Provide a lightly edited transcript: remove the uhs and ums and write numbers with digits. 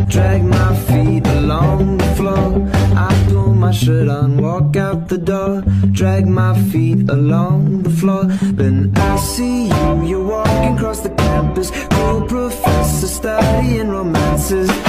drag my feet along the floor. I pull my shirt on, walk out the door, drag my feet along the floor. Then I see you, you're walking across the campus, cool professor studying romances.